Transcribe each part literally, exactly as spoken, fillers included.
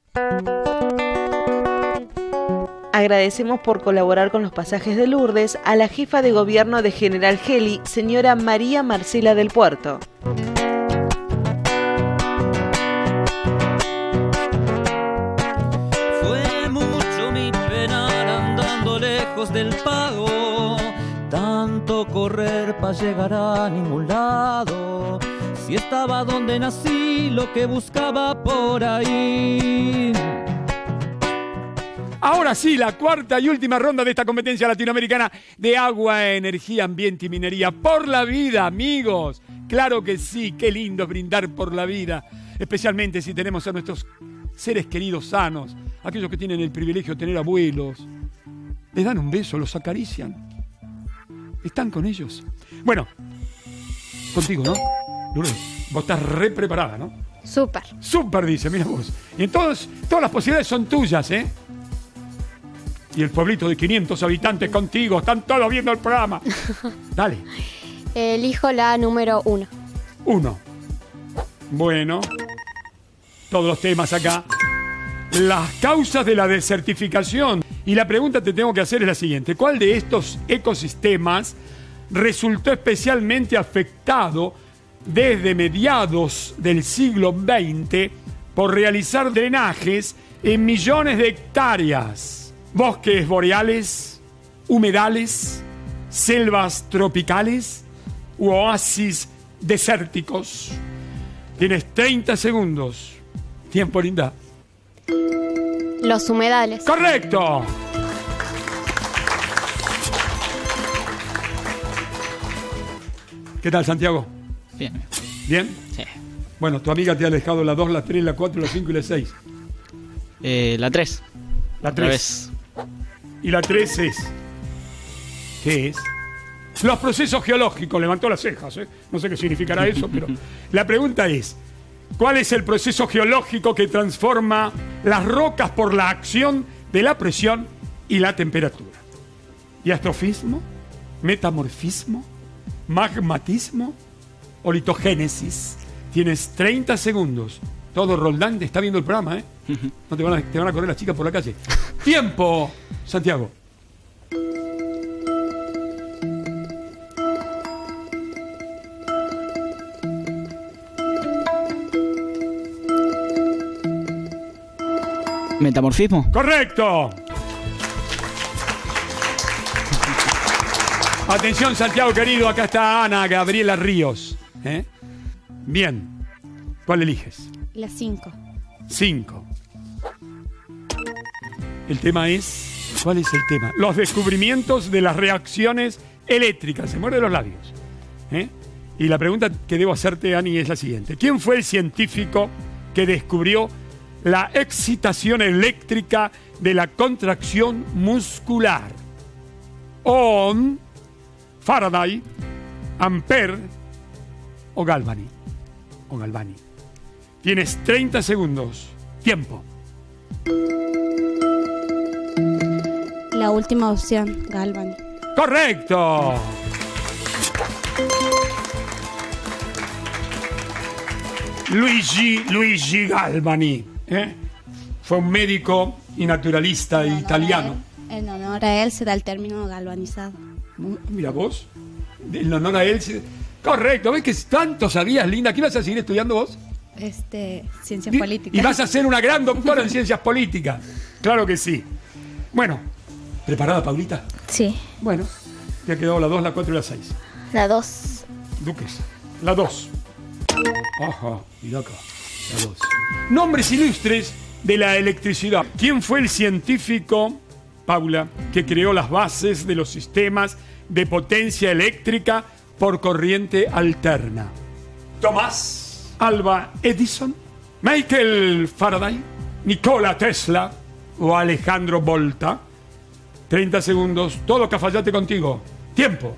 Agradecemos por colaborar con los pasajes de Lourdes a la jefa de gobierno de General Gelly, señora María Marcela del Puerto. Fue mucho mi penar andando lejos del pago, tanto correr para llegar a ningún lado. Si estaba donde nací, lo que buscaba por ahí. Ahora sí, la cuarta y última ronda de esta competencia latinoamericana de agua, energía, ambiente y minería. Por la vida, amigos. Claro que sí, qué lindo es brindar por la vida. Especialmente si tenemos a nuestros seres queridos sanos. Aquellos que tienen el privilegio de tener abuelos. Les dan un beso, los acarician. Están con ellos. Bueno, contigo, ¿no? Lourdes, vos estás re preparada, ¿no? Súper. Súper, dice, mira vos. Y entonces, todas las posibilidades son tuyas, ¿eh? Y el pueblito de quinientos habitantes contigo, están todos viendo el programa. Dale. Elijo la número uno. Uno. Bueno. Todos los temas acá. Las causas de la desertificación. Y la pregunta que te tengo que hacer es la siguiente. ¿Cuál de estos ecosistemas resultó especialmente afectado desde mediados del siglo veinte por realizar drenajes en millones de hectáreas? Bosques boreales, humedales, selvas tropicales u oasis desérticos. Tienes treinta segundos. Tiempo, linda. Los humedales. ¡Correcto! ¿Qué tal, Santiago? Bien. ¿Bien? Sí. Bueno, tu amiga te ha dejado la dos, la tres, la cuatro, la cinco y la seis. Eh, la tres. La tres. Y la tres es... ¿Qué es? Los procesos geológicos. Levantó las cejas, ¿eh? No sé qué significará eso, pero... La pregunta es... ¿Cuál es el proceso geológico que transforma las rocas por la acción de la presión y la temperatura? ¿Diastrofismo? ¿Metamorfismo? ¿Magmatismo? ¿O litogénesis? Tienes treinta segundos. Todo Roldán está viendo el programa, ¿eh? No te van a, te van a correr las chicas por la calle. ¡Tiempo, Santiago! ¿Metamorfismo? ¡Correcto! Atención, Santiago querido, acá está Ana Gabriela Ríos. ¿Eh? Bien. ¿Cuál eliges? La cinco. Cinco. El tema es... ¿Cuál es el tema? Los descubrimientos de las reacciones eléctricas. Se muerde los labios. ¿Eh? Y la pregunta que debo hacerte, Ani, es la siguiente. ¿Quién fue el científico que descubrió la excitación eléctrica de la contracción muscular? Ohm, Faraday, Ampere o Galvani. O Galvani. Tienes treinta segundos. Tiempo. La última opción, Galvani. ¡Correcto! Luigi, Luigi Galvani. ¿eh? Fue un médico y naturalista En italiano. honor a él- En honor a él se da el término galvanizado. Mira vos. En honor a él. se- Correcto. ¿Ves que tanto sabías, linda? ¿Qué ibas a seguir estudiando vos? Este, ciencias Di- políticas. Y vas a ser una gran doctora en ciencias políticas. Claro que sí. Bueno, ¿preparada, Paulita? Sí. Bueno, te ha quedado la dos, la cuatro y la seis. La dos. Duques. La dos. Ajá, mira acá. La dos. Nombres ilustres de la electricidad. ¿Quién fue el científico, Paula, que creó las bases de los sistemas de potencia eléctrica por corriente alterna? Tomás Alva Edison, Michael Faraday, Nikola Tesla o Alejandro Volta. treinta segundos. Todo Cafayate contigo. Tiempo.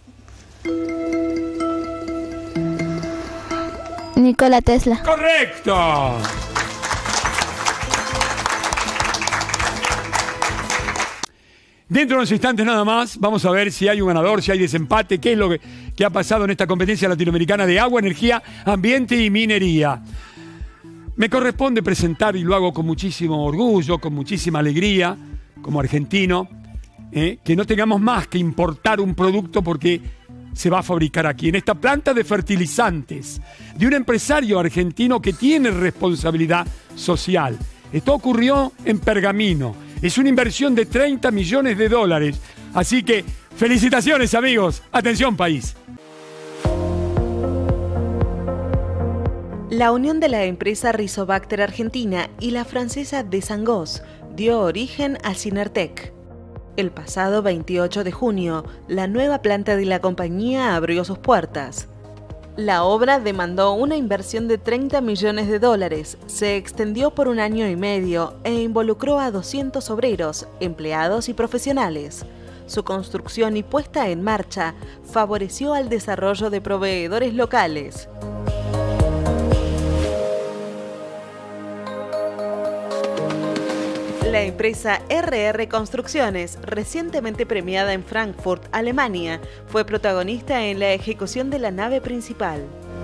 Nikola Tesla. ¡Correcto! Dentro de unos instantes nada más, vamos a ver si hay un ganador, si hay desempate, qué es lo que, que ha pasado en esta competencia latinoamericana de agua, energía, ambiente y minería. Me corresponde presentar, y lo hago con muchísimo orgullo, con muchísima alegría, como argentino, eh, que no tengamos más que importar un producto porque se va a fabricar aquí, en esta planta de fertilizantes, de un empresario argentino que tiene responsabilidad social. Esto ocurrió en Pergamino. Es una inversión de treinta millones de dólares. Así que, felicitaciones, amigos. Atención, país. La unión de la empresa Rizobacter Argentina y la francesa Desangos dio origen a Synertec. El pasado veintiocho de junio, la nueva planta de la compañía abrió sus puertas. La obra demandó una inversión de treinta millones de dólares, se extendió por un año y medio e involucró a doscientos obreros, empleados y profesionales. Su construcción y puesta en marcha favoreció al desarrollo de proveedores locales. La empresa R R Construcciones, recientemente premiada en Frankfurt, Alemania, fue protagonista en la ejecución de la nave principal.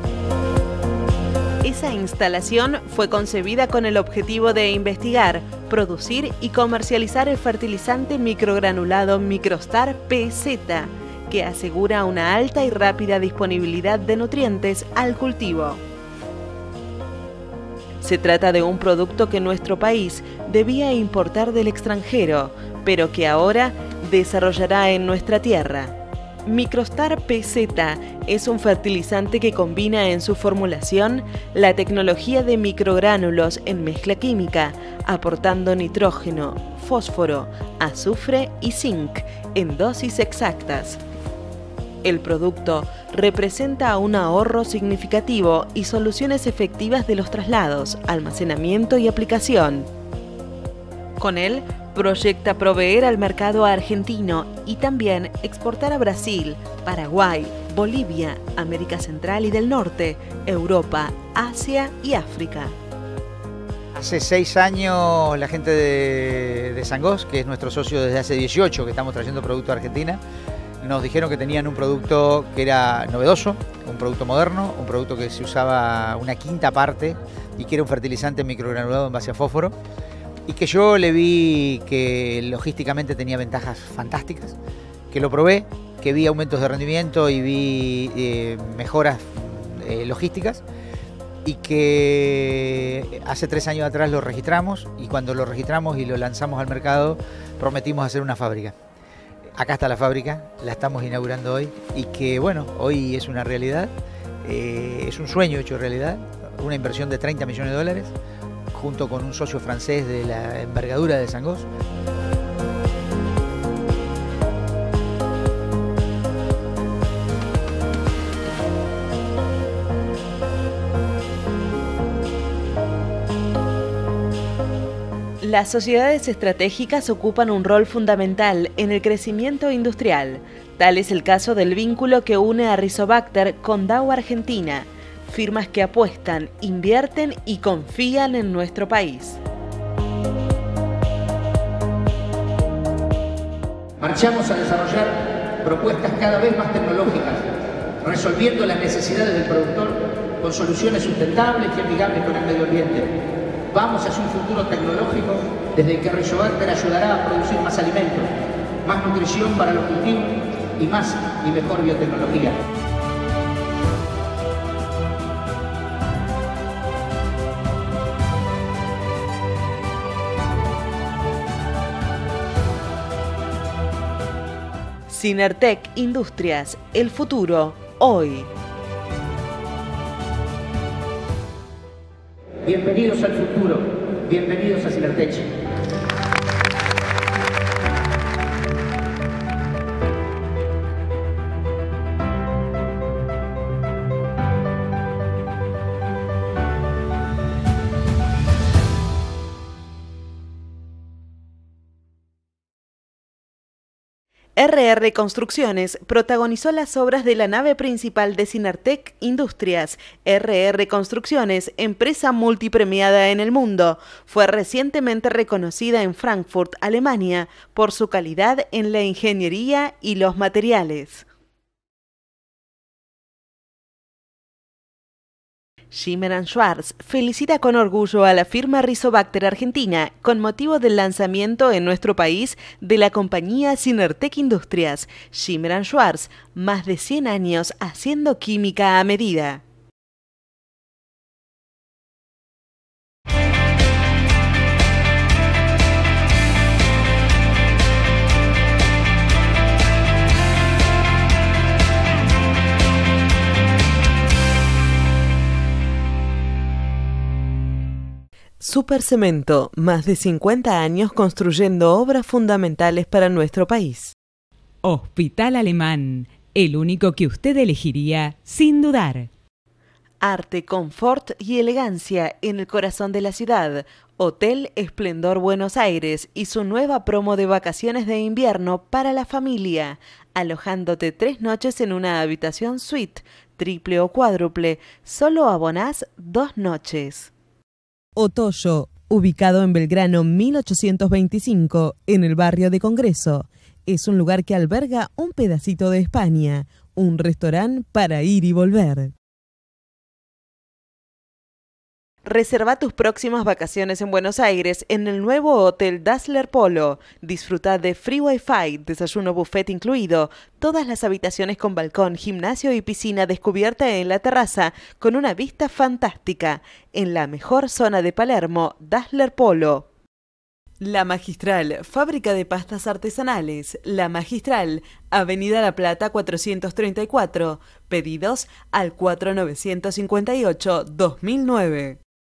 Esa instalación fue concebida con el objetivo de investigar, producir y comercializar el fertilizante microgranulado Microstar P Z, que asegura una alta y rápida disponibilidad de nutrientes al cultivo. Se trata de un producto que nuestro país debía importar del extranjero, pero que ahora desarrollará en nuestra tierra. Microstar P Z es un fertilizante que combina en su formulación la tecnología de microgránulos en mezcla química, aportando nitrógeno, fósforo, azufre y zinc en dosis exactas. El producto representa un ahorro significativo y soluciones efectivas de los traslados, almacenamiento y aplicación. Con él, proyecta proveer al mercado argentino y también exportar a Brasil, Paraguay, Bolivia, América Central y del Norte, Europa, Asia y África. Hace seis años la gente de, de Sangós, que es nuestro socio desde hace dieciocho, que estamos trayendo producto a Argentina, nos dijeron que tenían un producto que era novedoso, un producto moderno, un producto que se usaba una quinta parte y que era un fertilizante microgranulado en base a fósforo, y que yo le vi que logísticamente tenía ventajas fantásticas, que lo probé, que vi aumentos de rendimiento y vi eh, mejoras eh, logísticas, y que hace tres años atrás lo registramos, y cuando lo registramos y lo lanzamos al mercado prometimos hacer una fábrica. Acá está la fábrica, la estamos inaugurando hoy, y que bueno, hoy es una realidad, eh, es un sueño hecho realidad, una inversión de treinta millones de dólares, junto con un socio francés de la envergadura de Sangós. Las sociedades estratégicas ocupan un rol fundamental en el crecimiento industrial. Tal es el caso del vínculo que une a Rizobacter con Dow Argentina, firmas que apuestan, invierten y confían en nuestro país. Marchamos a desarrollar propuestas cada vez más tecnológicas, resolviendo las necesidades del productor con soluciones sustentables y amigables con el medio ambiente. Vamos hacia un futuro tecnológico desde el que Rizobacter ayudará a producir más alimentos, más nutrición para los cultivos y más y mejor biotecnología. Synertec Industrias, el futuro, hoy. Bienvenidos al futuro, bienvenidos a Synertec. R R Construcciones protagonizó las obras de la nave principal de Synertec Industrias. R R Construcciones, empresa multipremiada en el mundo, fue recientemente reconocida en Frankfurt, Alemania, por su calidad en la ingeniería y los materiales. Zimmer and Schwartz felicita con orgullo a la firma Rizobacter Argentina con motivo del lanzamiento en nuestro país de la compañía Synertec Industrias. Zimmer and Schwartz, más de cien años haciendo química a medida. Supercemento, más de cincuenta años construyendo obras fundamentales para nuestro país. Hospital Alemán, el único que usted elegiría sin dudar. Arte, confort y elegancia en el corazón de la ciudad. Hotel Esplendor Buenos Aires y su nueva promo de vacaciones de invierno para la familia, alojándote tres noches en una habitación suite, triple o cuádruple, solo abonás dos noches. Otoyo, ubicado en Belgrano mil ochocientos veinticinco, en el barrio de Congreso. Es un lugar que alberga un pedacito de España, un restaurante para ir y volver. Reserva tus próximas vacaciones en Buenos Aires en el nuevo Hotel Dazzler Polo. Disfruta de free wifi, desayuno buffet incluido, todas las habitaciones con balcón, gimnasio y piscina descubierta en la terraza con una vista fantástica. En la mejor zona de Palermo, Dazzler Polo. La Magistral, fábrica de pastas artesanales. La Magistral, Avenida La Plata cuatrocientos treinta y cuatro. Pedidos al cuatro nueve cinco ocho dos mil nueve.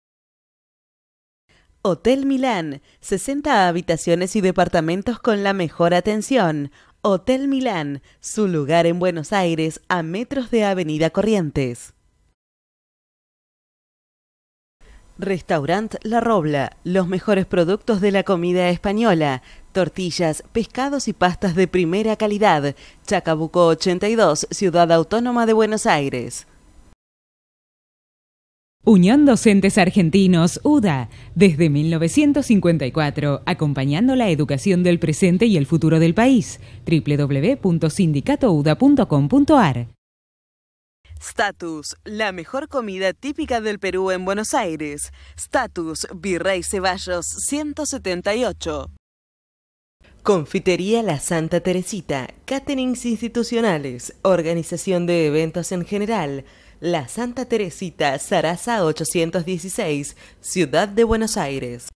Hotel Milán, sesenta habitaciones y departamentos con la mejor atención. Hotel Milán, su lugar en Buenos Aires a metros de Avenida Corrientes. Restaurant La Robla, los mejores productos de la comida española, tortillas, pescados y pastas de primera calidad. Chacabuco ochenta y dos, Ciudad Autónoma de Buenos Aires. Unión Docentes Argentinos, U D A, desde mil novecientos cincuenta y cuatro, acompañando la educación del presente y el futuro del país. doble u doble u doble u punto sindicato u d a punto com punto a r. Status, la mejor comida típica del Perú en Buenos Aires. Status, Virrey Ceballos ciento setenta y ocho. Confitería La Santa Teresita, caterings institucionales, organización de eventos en general. La Santa Teresita, Sarasa ochocientos dieciséis, Ciudad de Buenos Aires.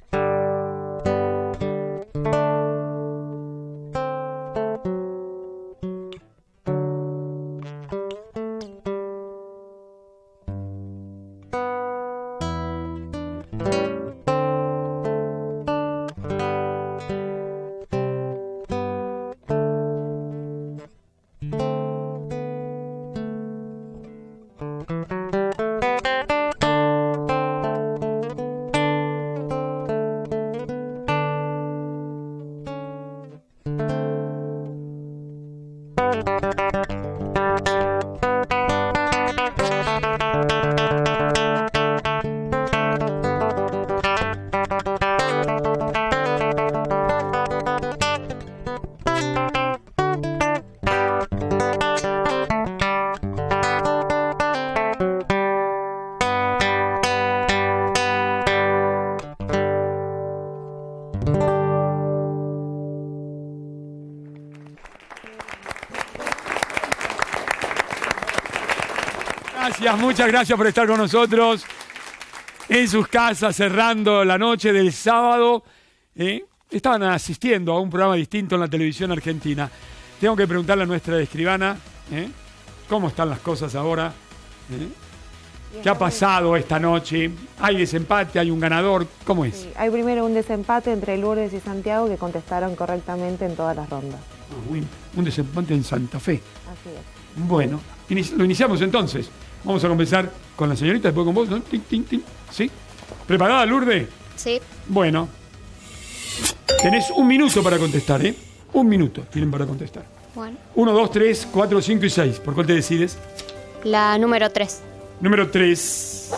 Gracias, muchas gracias por estar con nosotros en sus casas, cerrando la noche del sábado. ¿eh? Estaban asistiendo a un programa distinto en la televisión argentina. Tengo que preguntarle a nuestra escribana, ¿eh? ¿cómo están las cosas ahora? ¿Eh? ¿Qué ha pasado esta noche? ¿Hay desempate? ¿Hay un ganador? ¿Cómo es? Sí, hay primero un desempate entre Lourdes y Santiago que contestaron correctamente en todas las rondas. Ah, un, un desempate en Santa Fe. Así es. Bueno, inici- lo iniciamos entonces. Vamos a comenzar con la señorita, después con vos, ¿no? Tin, tin, tin. ¿Sí? ¿Preparada, Lourdes? Sí. Bueno. Tenés un minuto para contestar, ¿eh? Un minuto tienen para contestar. Bueno. Uno, dos, tres, cuatro, cinco y seis. ¿Por cuál te decides? La número tres. Número tres.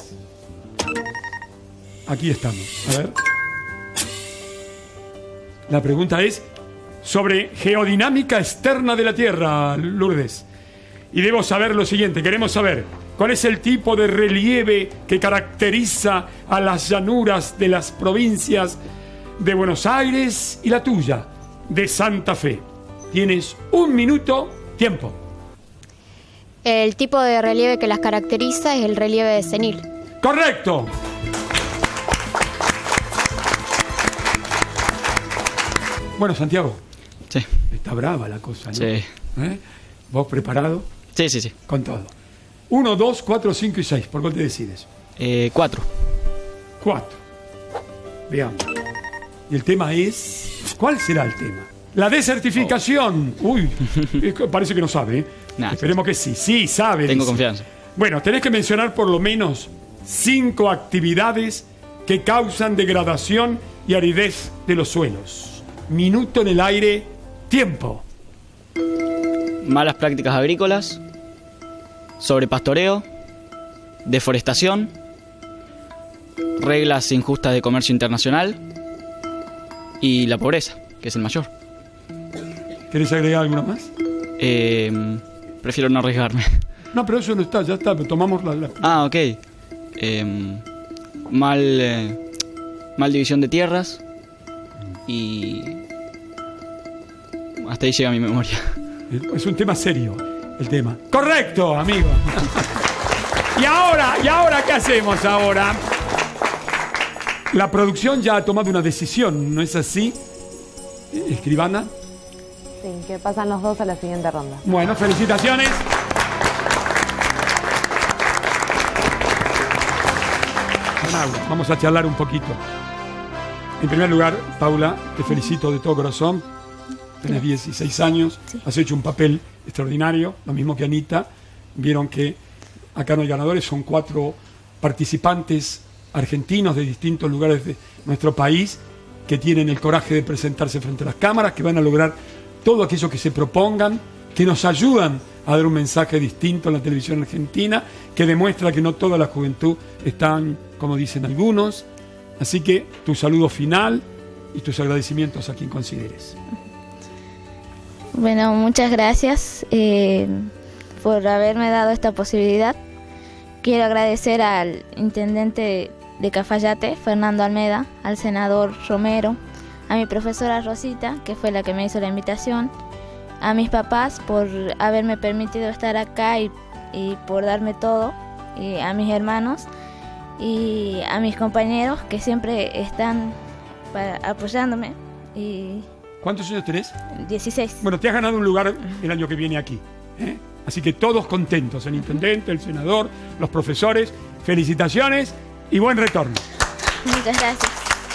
Aquí estamos. A ver. La pregunta es sobre geodinámica externa de la Tierra, Lourdes. Y debo saber lo siguiente. Queremos saber ¿Cuál es el tipo de relieve que caracteriza a las llanuras de las provincias de Buenos Aires y la tuya, de Santa Fe? Tienes un minuto, tiempo. El tipo de relieve que las caracteriza es el relieve senil. ¡Correcto! Bueno, Santiago. Sí. Está brava la cosa, ¿no? Sí. ¿Eh? ¿Vos preparado? Sí, sí, sí. Con todo. Uno, dos, cuatro, cinco y seis. ¿Por cuál te decides? Eh, cuatro. Cuatro. Veamos. Y el tema es... ¿Cuál será el tema? La desertificación. Oh. Uy, parece que no sabe, ¿eh? Nah, esperemos que sí. Sí, sabe. Tengo dice. confianza. Bueno, tenés que mencionar por lo menos cinco actividades que causan degradación y aridez de los suelos. Minuto en el aire. Tiempo. Malas prácticas agrícolas, sobrepastoreo, deforestación, reglas injustas de comercio internacional y la pobreza, que es el mayor. ¿Querés agregar alguna más? Eh, prefiero no arriesgarme. No, pero eso no está, ya está, tomamos la... la... Ah, ok. Eh, mal, eh, mal división de tierras y... Hasta ahí llega mi memoria. Es un tema serio, el tema. ¡Correcto, amigo! Y ahora, ¿y ahora qué hacemos ahora? La producción ya ha tomado una decisión, ¿no es así, escribana? Sí, que pasan los dos a la siguiente ronda. Bueno, felicitaciones. Vamos a charlar un poquito. En primer lugar, Paula, te felicito de todo corazón. Tenés dieciséis años, sí. Has hecho un papel extraordinario, lo mismo que Anita. Vieron que acá no hay ganadores, son cuatro participantes argentinos de distintos lugares de nuestro país que tienen el coraje de presentarse frente a las cámaras, que van a lograr todo aquello que se propongan, que nos ayudan a dar un mensaje distinto en la televisión argentina, que demuestra que no toda la juventud están, como dicen algunos. Así que tu saludo final y tus agradecimientos a quien consideres. Bueno, muchas gracias eh, por haberme dado esta posibilidad. Quiero agradecer al intendente de Cafayate, Fernando Almeda, al senador Romero, a mi profesora Rosita, que fue la que me hizo la invitación, a mis papás por haberme permitido estar acá y, y por darme todo, y a mis hermanos y a mis compañeros que siempre están para, apoyándome. Y ¿cuántos años tenés? dieciséis. Bueno, te has ganado un lugar el año que viene aquí, ¿eh? Así que todos contentos, el intendente, el senador, los profesores. Felicitaciones y buen retorno. Muchas gracias.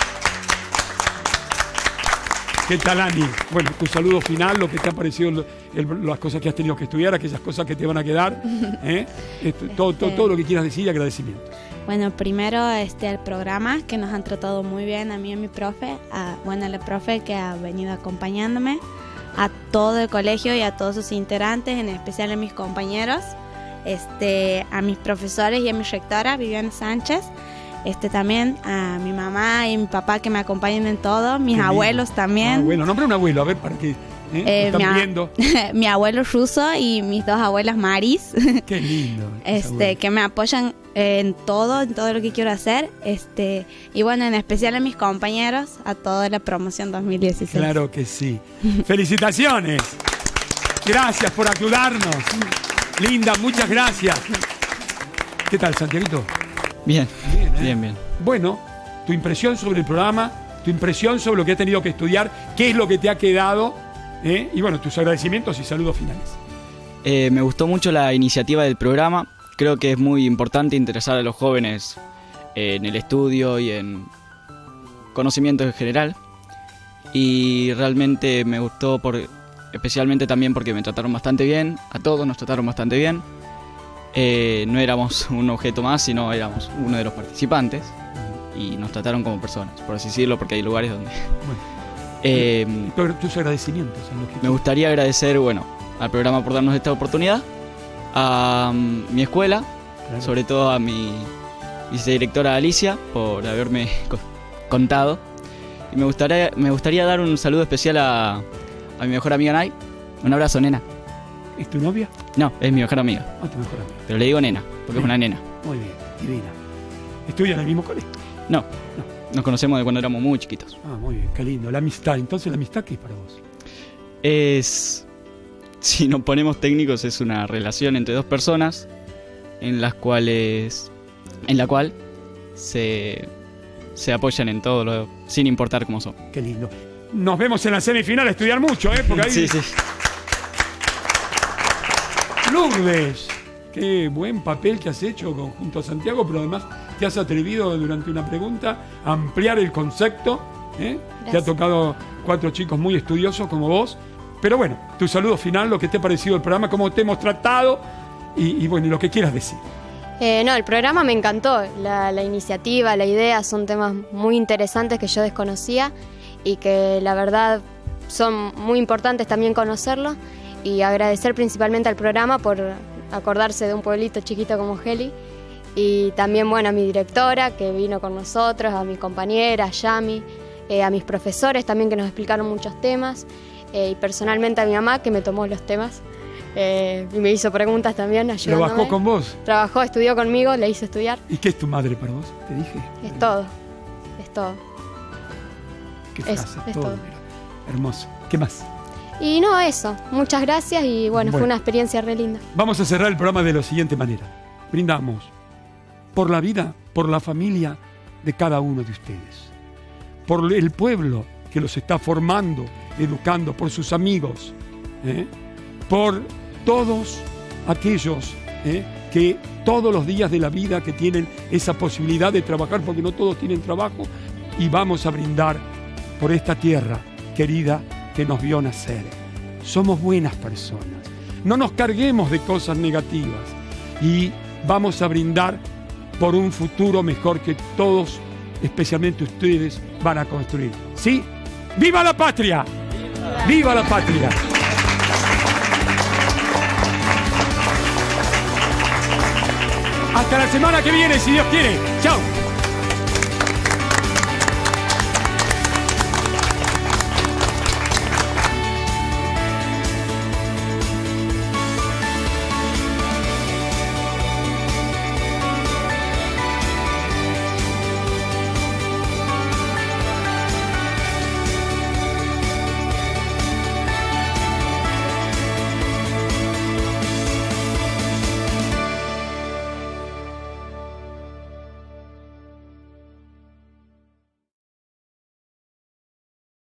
¿Qué tal, Ani? Bueno, tu saludo final, lo que te ha parecido, el, el, las cosas que has tenido que estudiar, aquellas cosas que te van a quedar, ¿eh? Esto, todo, todo, todo lo que quieras decir y agradecimiento. Bueno, primero este, el programa, que nos han tratado muy bien, a mí y a mi profe, a, bueno, a la profe que ha venido acompañándome, a todo el colegio y a todos sus integrantes, en especial a mis compañeros, este, a mis profesores y a mi rectora, Viviana Sánchez, este, también a mi mamá y mi papá que me acompañan en todo, mis abuelos también. Ah, bueno, nombre un abuelo, a ver, para que... ¿Eh? Eh, ¿Están mi, viendo? mi abuelo ruso y mis dos abuelas Maris. Qué lindo. Este, que me apoyan en todo, en todo lo que quiero hacer. Este, y bueno, en especial a mis compañeros, a toda la promoción dos mil dieciséis. Claro que sí. Felicitaciones. Gracias por ayudarnos. Linda, muchas gracias. ¿Qué tal, Santiaguito? Bien, bien, ¿eh? bien, bien. Bueno, tu impresión sobre el programa, tu impresión sobre lo que has tenido que estudiar, qué es lo que te ha quedado. ¿Eh? Y bueno, tus agradecimientos y saludos finales. Eh, me gustó mucho la iniciativa del programa. Creo que es muy importante interesar a los jóvenes en el estudio y en conocimientos en general. Y realmente me gustó, por, especialmente también porque me trataron bastante bien. A todos nos trataron bastante bien. Eh, no éramos un objeto más, sino éramos uno de los participantes. Y nos trataron como personas, por así decirlo, porque hay lugares donde... Bueno. Eh, tus agradecimientos a los que me gustaría agradecer, bueno, al programa por darnos esta oportunidad, a um, mi escuela, claro. Sobre todo a mi vicedirectora Alicia por haberme co contado, y me gustaría, me gustaría dar un saludo especial a, a mi mejor amiga Nay. Un abrazo, nena. ¿Es tu novia? No, es mi mejor amiga. Ah, tu mejor amiga. Pero le digo nena. porque bien. es una nena. Muy bien, divina. ¿Estudian en el mismo colegio? No, No. nos conocemos de cuando éramos muy chiquitos. Ah, muy bien, qué lindo. La amistad, entonces, ¿la amistad qué es para vos? Es, si nos ponemos técnicos, es una relación entre dos personas en las cuales, en la cual se, se apoyan en todo, lo, sin importar cómo son. Qué lindo. Nos vemos en la semifinal a estudiar mucho, ¿eh? Porque ahí... Sí, sí. Lourdes, qué buen papel que has hecho con- junto a Santiago, pero además te has atrevido durante una pregunta a ampliar el concepto. ¿eh? Te ha Gracias. tocado cuatro chicos muy estudiosos como vos. Pero bueno, tu saludo final, lo que te ha parecido el programa, cómo te hemos tratado y, y bueno, y lo que quieras decir. Eh, no, el programa me encantó, la, la iniciativa, la idea, son temas muy interesantes que yo desconocía y que la verdad son muy importantes también conocerlos, y agradecer principalmente al programa por acordarse de un pueblito chiquito como Heli, y también bueno a mi directora que vino con nosotros, a mis compañeras, a Yami, eh, a mis profesores también que nos explicaron muchos temas, eh, y personalmente a mi mamá que me tomó los temas. Eh, y me hizo preguntas también, ayudándome. ¿Trabajó con vos? Trabajó, estudió conmigo, le hice estudiar. ¿Y qué es tu madre para vos? Te dije. Es todo, es todo. Qué Es- frase, es todo. todo. mira. Hermoso. ¿Qué más? Y no, eso. Muchas gracias y bueno, fue Bueno. una experiencia re linda. Vamos a cerrar el programa de la siguiente manera. Brindamos por la vida, por la familia de cada uno de ustedes, por el pueblo que los está formando, educando, por sus amigos, ¿eh? por todos aquellos ¿eh? que todos los días de la vida que tienen esa posibilidad de trabajar, porque no todos tienen trabajo, y vamos a brindar por esta tierra querida que nos vio nacer. Somos buenas personas, no nos carguemos de cosas negativas y vamos a brindar por un futuro mejor que todos, especialmente ustedes, van a construir. ¿Sí? ¡Viva la patria! ¡Viva la patria! Hasta la semana que viene, si Dios quiere. ¡Chao!